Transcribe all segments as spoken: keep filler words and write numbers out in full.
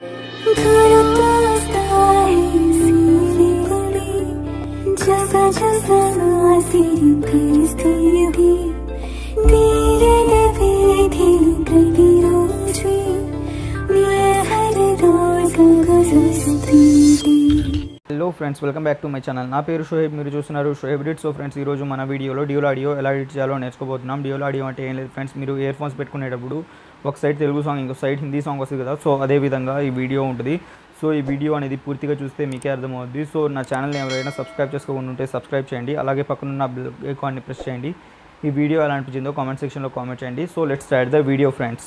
Hello friends, welcome back to my channel. నా పేరు షోహెబ్, మీరు చూస్తున్నారు షోహెబ్ ఎడిట్. సో ఫ్రెండ్స్, ఈరోజు మన వీడియోలో డ్యూయల్ ఆడియో ఎలా ఎడిట్ చేయాలో నేర్చుకోబోతున్నాం. డ్యూయల్ ఆడియో అంటే ఏం లేదు ఫ్రెండ్స్, మీరు ఇయర్ ఫోన్స్ పెట్టుకునేటప్పుడు ఒక సైడ్ తెలుగు సాంగ్, ఇంకో సైడ్ హిందీ సాంగ్ వస్తుంది కదా. సో అదే విధంగా ఈ వీడియో ఉంటుంది. సో ఈ వీడియో అనేది పూర్తిగా చూస్తే మీకే అర్థమవుద్ది. సో నా ఛానల్ని ఎవరైనా సబ్స్క్రైబ్ చేసుకోకుండా ఉంటే సబ్స్క్రైబ్ చేయండి, అలాగే పక్కనున్న బెల్ ఐకాన్ని ప్రెస్ చేయండి. ఈ వీడియో ఎలా అనిపించిందో కామెంట్ సెక్షన్లో కామెంట్ చేయండి. So let's start the video friends.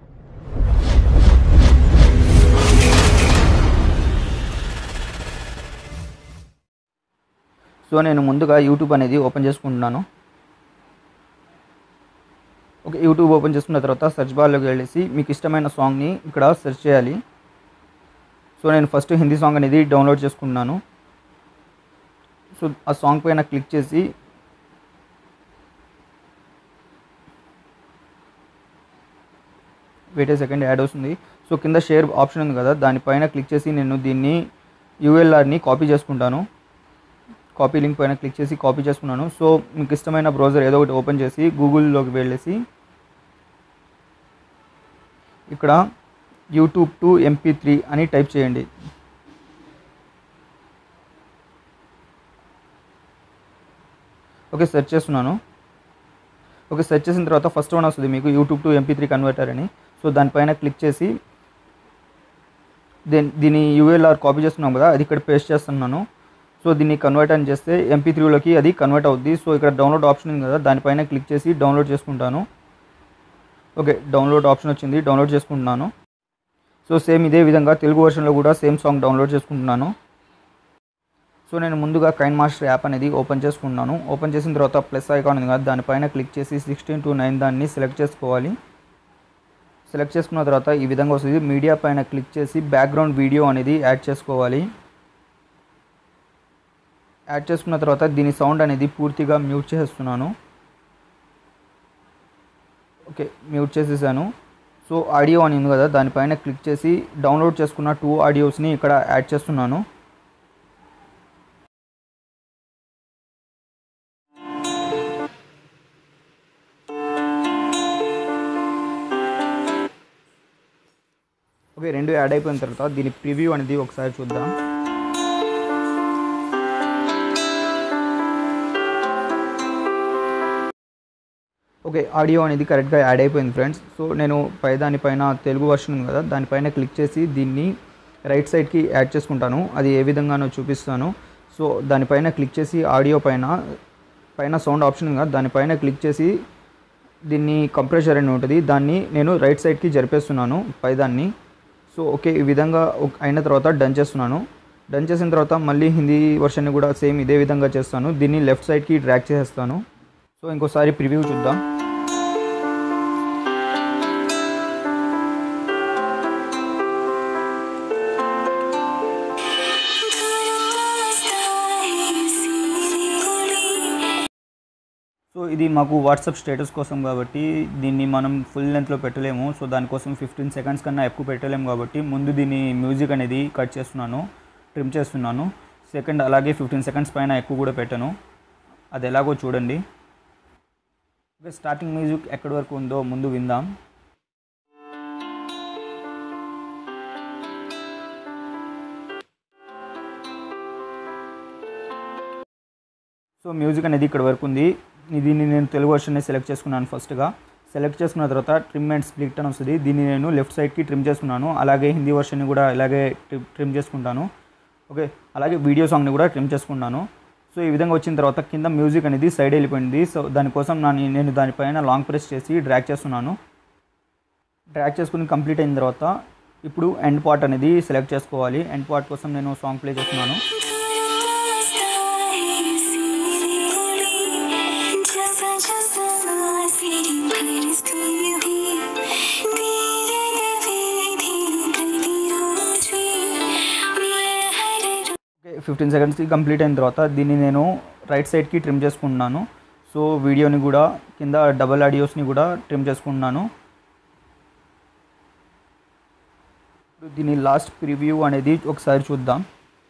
So నేను ముందుగా యూట్యూబ్ అనేది ఓపెన్ చేసుకుంటున్నాను. ఓకే, యూట్యూబ్ ఓపెన్ చేసుకున్న తర్వాత సెర్చ్ బార్లోకి వెళ్ళేసి మీకు ఇష్టమైన సాంగ్ని ఇక్కడ సెర్చ్ చేయాలి. సో నేను ఫస్ట్ హిందీ సాంగ్ అనేది డౌన్లోడ్ చేసుకుంటున్నాను. సో ఆ సాంగ్ పైన క్లిక్ చేసి వెయిట్ ఏ సెకండ్, యాడ్ వస్తుంది. సో కింద షేర్ ఆప్షన్ ఉంది కదా, దానిపైన క్లిక్ చేసి నేను దీన్ని యూఎల్ఆర్ని కాపీ చేసుకుంటాను. కాపీ లింక్ పైన క్లిక్ చేసి కాపీ చేసుకున్నాను. సో మీకు ఇష్టమైన బ్రౌజర్ ఏదో ఒకటి ఓపెన్ చేసి గూగుల్లోకి వెళ్ళేసి ఇక్కడ యూట్యూబ్ టు ఎంపీ త్రీ అని టైప్ చేయండి. ఓకే, సెర్చ్ చేస్తున్నాను. ఓకే, సెర్చ్ చేసిన తర్వాత ఫస్ట్ వన్ వస్తుంది మీకు YouTube to MP three converter అని. సో దానిపైన క్లిక్ చేసి దీని దీని యూఎల్ఆర్ కాపీ చేస్తున్నాం కదా, అది ఇక్కడ పేస్ట్ చేస్తున్నాను. సో దీన్ని కన్వర్ట్ అని చేస్తే ఎంపీ త్రీలోకి అది కన్వర్ట్ అవుద్ది. సో ఇక్కడ డౌన్లోడ్ ఆప్షన్ ఉంది కదా, దానిపైన క్లిక్ చేసి డౌన్లోడ్ చేసుకుంటాను. ఓకే, డౌన్లోడ్ ఆప్షన్ వచ్చింది, డౌన్లోడ్ చేసుకుంటున్నాను. సో సేమ్ ఇదే విధంగా తెలుగు వర్షన్లో కూడా సేమ్ సాంగ్ డౌన్లోడ్ చేసుకుంటున్నాను. సో నేను ముందుగా కైన్ మాస్టర్ యాప్ అనేది ఓపెన్ చేసుకుంటున్నాను. ఓపెన్ చేసిన తర్వాత ప్లస్ ఐకాన్ ఉంది కదా, దానిపైన క్లిక్ చేసి సిక్స్టీన్ టు నైన్ దాన్ని సెలెక్ట్ చేసుకోవాలి. సెలెక్ట్ చేసుకున్న తర్వాత ఈ విధంగా వస్తుంది. మీడియా పైన క్లిక్ చేసి బ్యాక్గ్రౌండ్ వీడియో అనేది యాడ్ చేసుకోవాలి. యాడ్ చేసుకున్న తర్వాత దీని సౌండ్ అనేది పూర్తిగా మ్యూట్ చేస్తున్నాను. ఓకే, మ్యూట్ చేసేసాను. సో ఆడియో అని ఉంది కదా, దానిపైన క్లిక్ చేసి డౌన్లోడ్ చేసుకున్న టూ ఆడియోస్ని ఇక్కడ యాడ్ చేస్తున్నాను. ఓకే, రెండు యాడ్ అయిపోయిన తర్వాత దీని ప్రివ్యూ అనేది ఒకసారి చూద్దాం. ఓకే, ఆడియో అనేది కరెక్ట్గా యాడ్ అయిపోయింది ఫ్రెండ్స్. సో నేను పై దానిపైన తెలుగు వర్షన్ ఉంది కదా, దానిపైన క్లిక్ చేసి దీన్ని రైట్ సైడ్కి యాడ్ చేసుకుంటాను. అది ఏ విధంగానో చూపిస్తాను. సో దానిపైన క్లిక్ చేసి ఆడియో పైన పైన సౌండ్ ఆప్షన్ ఉంది కదా, దానిపైన క్లిక్ చేసి దీన్ని కంప్రెషర్ అని ఉంటుంది, దాన్ని నేను రైట్ సైడ్కి జరిపేస్తున్నాను పైదాన్ని. సో ఓకే, ఈ విధంగా అయిన తర్వాత డన్ చేస్తున్నాను. డన్ చేసిన తర్వాత మళ్ళీ హిందీ వర్షన్ని కూడా సేమ్ ఇదే విధంగా చేస్తాను. దీన్ని లెఫ్ట్ సైడ్కి డ్రాగ్ చేసేస్తాను. సో ఇంకోసారి ప్రివ్యూ చూద్దాం. సో ఇది మాకు వాట్సాప్ స్టేటస్ కోసం కాబట్టి దీన్ని మనం ఫుల్ లెంత్లో పెట్టలేము. సో దానికోసం ఫిఫ్టీన్ సెకండ్స్ కన్నా ఎక్కువ పెట్టలేము కాబట్టి ముందు దీన్ని మ్యూజిక్ అనేది కట్ చేస్తున్నాను, ట్రిమ్ చేస్తున్నాను. సెకండ్ అలాగే ఫిఫ్టీన్ సెకండ్స్ పైన ఎక్కువ కూడా పెట్టను. అది ఎలాగో చూడండి. ఓకే, స్టార్టింగ్ మ్యూజిక్ ఎక్కడి వరకు ఉందో ముందు విందాం. సో మ్యూజిక్ అనేది ఇక్కడ వరకు ఉంది. దీన్ని నేను తెలుగు వర్షన్ని సెలెక్ట్ చేసుకున్నాను. ఫస్ట్గా సెలెక్ట్ చేసుకున్న తర్వాత ట్రిమ్ అండ్ స్ప్లిట్ అని వస్తుంది. దీన్ని నేను లెఫ్ట్ సైడ్కి ట్రిమ్ చేసుకున్నాను. అలాగే హిందీ వర్షన్ని కూడా ఇలాగే ట్రిమ్ చేసుకుంటాను. ఓకే, అలాగే వీడియో సాంగ్ని కూడా ట్రిమ్ చేసుకున్నాను. సో ఈ విధంగా వచ్చిన తర్వాత కింద మ్యూజిక్ అనేది సైడ్ వెళ్ళిపోయింది. సో దానికోసం నేను నేను దానిపైన లాంగ్ ప్రెస్ చేసి డ్రాగ్ చేస్తున్నాను. డ్రాగ్ చేసుకుని కంప్లీట్ అయిన తర్వాత ఇప్పుడు ఎండ్ పార్ట్ అనేది సెలెక్ట్ చేసుకోవాలి. ఎండ్ పార్ట్ కోసం నేను సాంగ్ ప్లే చేస్తున్నాను. ఫిఫ్టీన్ సెకండ్స్కి కంప్లీట్ అయిన తర్వాత దీన్ని నేను రైట్ సైడ్కి ట్రిమ్ చేసుకుంటున్నాను. సో వీడియోని కూడా కింద డబల్ ఆడియోస్ని కూడా ట్రిమ్ చేసుకుంటున్నాను. దీని లాస్ట్ ప్రివ్యూ అనేది ఒకసారి చూద్దాం.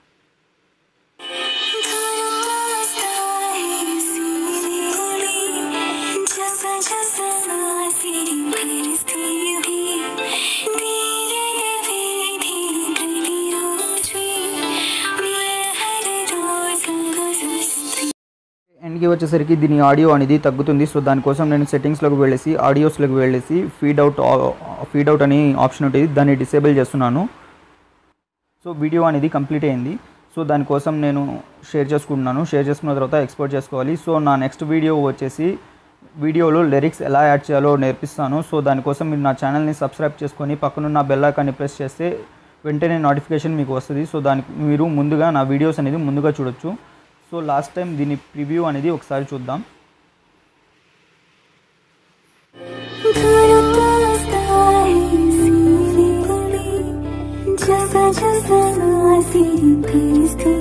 ఎండ్కి వచ్చేసరికి దీని ఆడియో అనేది తగ్గుతుంది. సో దానికోసం నేను సెట్టింగ్స్లోకి వెళ్ళేసి ఆడియోస్లోకి వెళ్ళేసి ఫీడ్ అవుట్ ఫీడ్ అవుట్ అని ఆప్షన్ ఉంటుంది, దాన్ని డిసేబుల్ చేస్తున్నాను. సో వీడియో అనేది కంప్లీట్ అయింది. సో దానికోసం నేను షేర్ చేసుకుంటున్నాను. షేర్ చేసుకున్న తర్వాత ఎక్స్పోర్ట్ చేసుకోవాలి. సో నా నెక్స్ట్ వీడియో వచ్చేసి వీడియోలో లిరిక్స్ ఎలా యాడ్ చేయాలో నేర్పిస్తాను. సో దానికోసం మీరు నా ఛానల్ని సబ్స్క్రైబ్ చేసుకొని పక్కనున్న బెల్ ఐకాన్ని ప్రెస్ చేస్తే వెంటనే నోటిఫికేషన్ మీకు వస్తుంది. సో దానికి మీరు ముందుగా నా వీడియోస్ అనేది ముందుగా చూడొచ్చు. సో లాస్ట్ టైం దీని ప్రివ్యూ అనేది ఒకసారి చూద్దాం. जैसा जैसा